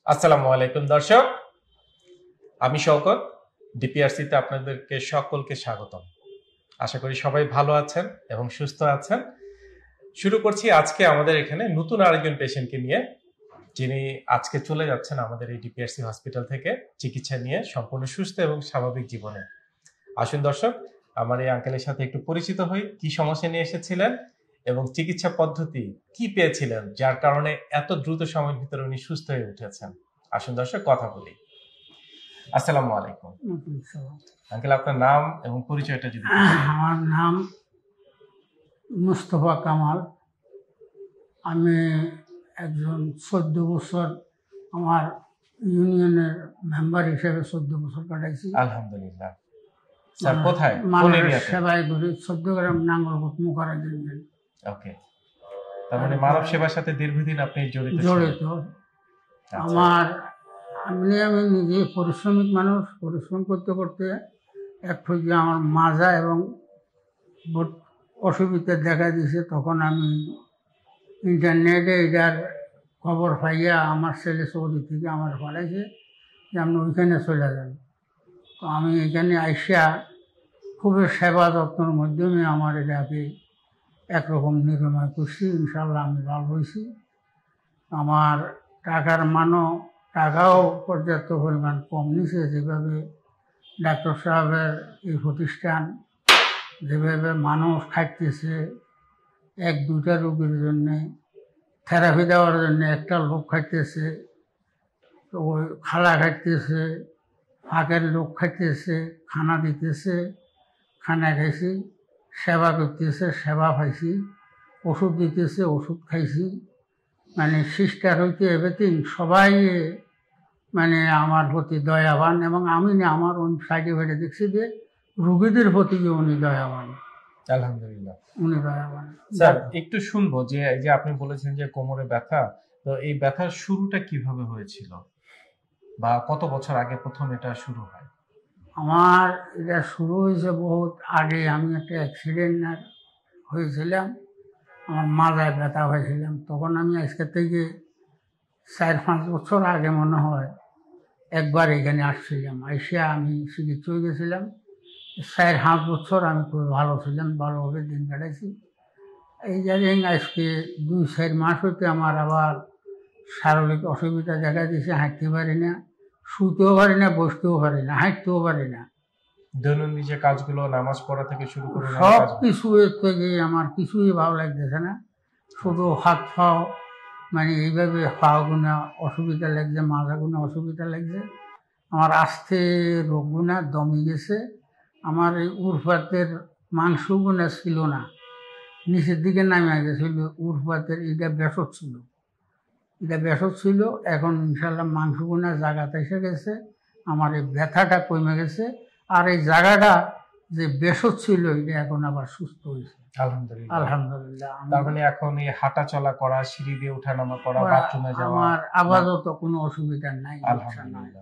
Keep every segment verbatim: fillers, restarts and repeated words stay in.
আসসালামু আলাইকুম দর্শক, আমি শওকত। ডিপিআরসিতে আপনাদেরকে সকলকে স্বাগতম। আশা করি সবাই ভালো আছেন এবং সুস্থ আছেন। শুরু করছি আজকে আমাদের এখানে নতুন আরেকজন পেশেন্টকে নিয়ে, যিনি আজকে চলে যাচ্ছেন আমাদের এই ডিপিআরসি হসপিটাল থেকে চিকিৎসা নিয়ে সম্পূর্ণ সুস্থ এবং স্বাভাবিক জীবনে। আসুন দর্শক, আমার এই আঙ্কেলের সাথে একটু পরিচিত হই, কি সমস্যা নিয়ে এসেছিলেন এবং চিকিৎসা পদ্ধতি কি পেয়েছিলেন যার কারণে এত দ্রুত সময়ের ভিতরে উনি সুস্থ হয়ে উঠেছেন। আসুন দর্শক, কথা বলি। আসসালামু আলাইকুম আঙ্কেল, আপনার নাম এবং পরিচয়টা যদি। আমার নাম মুস্তফা কামাল। আমি একজন চোদ্দ বছর আমার ইউনিয়নের মেম্বার হিসেবে চোদ্দ বছর কাটাইছি। আলহামদুলিল্লাহ। স্যার কোথায়? মানুষের সেবায় করি চোদ্দ গ্রাম নাঙ্গলকোট মুখারাজ ইউনিয়ন। ওকে, তার মানে মানব সেবার সাথে দীর্ঘদিন আপনি জড়িত জড়িত আমার আমি আমি নিজে পরিশ্রমিক মানুষ। পরিশ্রম করতে করতে একটু যে আমার মাজা এবং অসুবিধা দেখা দিয়েছে, তখন আমি ইন্টারনেটে এটার খবর পাইয়া আমার ছেলে সৌদি থেকে আমার পাঠাইছে যে আপনি ওইখানে চলে যান। তো আমি এখানে আইসা খুবই সেবা যত্নের মাধ্যমে আমার এটাকে একরকম নিরাময় করছি। ইনশাল্লাহ আমি ভালো হয়েছি। আমার টাকার মানও টাকাও পর্যাপ্ত পরিমাণ কম নিছে। যেভাবে ডাক্তার সাহেবের এই প্রতিষ্ঠান যেভাবে মানুষ খাইতেছে, এক দুইটা রোগীর জন্যে থেরাপি দেওয়ার জন্য একটা লোক খাইতেছে, তো ওই খালা খাইতেছে, ফাঁকের লোক খাইতেছে, খানা দিতেছে, খানা খাইছি, সেবা করতেছে, সেবা পাইছি, ওষুধ দিতেছে, ওষুধ খাইছি। মানে সিস্টার হইতে এভরিথিং সবাই মানে আমার প্রতি দয়াবান, এবং আমি না আমার ওই সাইডে ফাইডে দেখছি যে রুগীদের প্রতি যে উনি দয়াবান। আলহামদুলিল্লাহ, উনি দয়াবান। স্যার একটু শুনবো যে এই যে আপনি বলেছেন যে কোমরে ব্যথা, তো এই ব্যথার শুরুটা কিভাবে হয়েছিল বা কত বছর আগে প্রথম এটা শুরু হয়? আমার এটা শুরু হয়েছে বহুত আগে। আমি একটা অ্যাক্সিডেন্ট হয়েছিলাম, আমার মাজায় ব্যথা হয়েছিলাম। তখন আমি আজকে থেকে চার পাঁচ বছর আগে মনে হয় একবার এখানে আসছিলাম। আইসা আমি চিকিৎসা হয়ে গেছিলাম। চার পাঁচ বছর আমি খুব ভালো ছিলাম, ভালোভাবে দিন কাটাইছি। এই জায়গায় আজকে দুই চার মাস হইতে আমার আবার শারীরিক অসুবিধা দেখা দিয়েছে। হাঁটতে পারি না, শুতেও পারি না, বসতেও পারি না, হাঁটতেও পারি না। দৈনন্দিন যে কাজগুলো, নামাজ পড়া থেকে শুরু করে সব কিছু থেকে আমার কিছুই ভালো লাগতেছে না। শুধু হাত পাও মানে এইভাবে পাও গুণা অসুবিধা লাগছে, মাজা গুণা অসুবিধা লাগছে। আমার আস্তে রোগ গুণা দমে গেছে। আমার এই উরফাতের মাংস গুণা ছিল না, নিচের দিকে নামে গেছিল। উরফাতের এটা বেসর ছিল, এটা বেসর ছিল। এখন ইনশাল্লাহ মাংস গুণা জায়গাতে এসে গেছে, আমার এই ব্যথাটা কমে গেছে। আর এই জায়গাটা যে বেসর ছিল এটা এখন আবার সুস্থ হয়েছে। আলহামদুলিল্লাহ আলহামদুলিল্লাহ। তার মানে এখন এই হাঁটা চলা করা, সিঁড়ি দিয়ে ওঠানামা করা, বাথরুমে যাওয়া, আমার আপাতত কোনো অসুবিধা নাই। আলহামদুলিল্লাহ।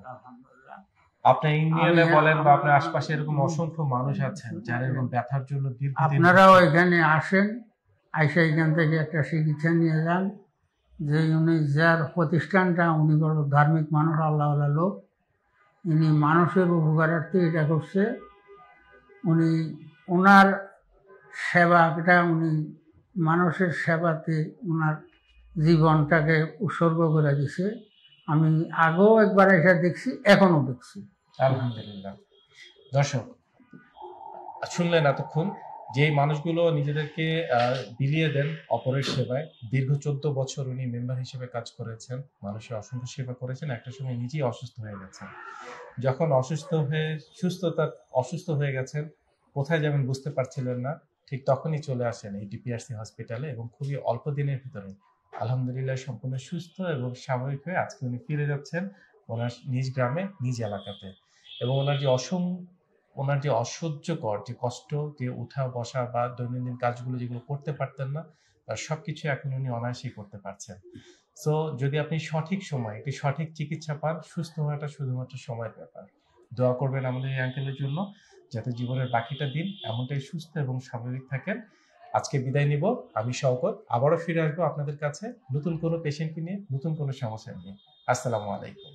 আপনার ইউনিয়নে বলেন বা আপনার আশপাশে এরকম অসংখ্য মানুষ আছেন যারা এরকম ব্যথার জন্য দীর্ঘদিন। আপনারাও এখানে আসেন, আইসা এখান থেকে একটা চিকিৎসা নিয়ে যান। যে উনি যার প্রতিষ্ঠানটা, উনি বড় ধার্মিক মানুষ, আল্লাহ আল্লাহ লোক। উনি মানুষের উপকারার্থে এটা করছে। উনি ওনার সেবাটা, উনি মানুষের সেবাতে ওনার জীবনটাকে উৎসর্গ করে দিছে। আমি আগেও একবার এসে দেখছি, এখনো দেখছি। আলহামদুলিল্লাহ। দর্শক শুনলেন এতক্ষণ যে মানুষগুলো নিজেদেরকে বিলিয়ে দেন অপরের সেবায়। দীর্ঘ চোদ্দ বছর উনি মেম্বার হিসেবে কাজ করেছেন, মানুষের অসংখ্য সেবা করেছেন। একটা সময় নিজেই অসুস্থ হয়ে গেছেন। যখন অসুস্থ হয়ে সুস্থতা অসুস্থ হয়ে গেছেন, কোথায় যাবেন বুঝতে পারছিলেন না, ঠিক তখনই চলে আসেন এই ডিপিআরসি হসপিটালে এবং খুবই অল্প দিনের ভিতরে আলহামদুলিল্লাহ সম্পূর্ণ সুস্থ এবং স্বাভাবিক হয়ে আজকে উনি ফিরে যাচ্ছেন ওনার নিজ গ্রামে, নিজ এলাকাতে। এবং ওনার যে অসম ওনার যে অসহ্যকর যে কষ্ট, যে উঠা বসা বা দৈনন্দিন কাজগুলো যেগুলো করতে পারতেন না, তার সবকিছু এখন উনি অনায়াসেই করতে পারছেন। সো যদি আপনি সঠিক সময় একটি সঠিক চিকিৎসা পান, সুস্থ হওয়াটা শুধুমাত্র সময়ের ব্যাপার। দোয়া করবেন আমাদের এই আঙ্কেলের জন্য, যাতে জীবনের বাকিটা দিন এমনটাই সুস্থ এবং স্বাভাবিক থাকেন। আজকে বিদায় নিব। আমি শওকত। আবারও ফিরে আসবো আপনাদের কাছে নতুন কোনো পেশেন্টকে নিয়ে, নতুন কোনো সমস্যা নিয়ে। আসসালামু আলাইকুম।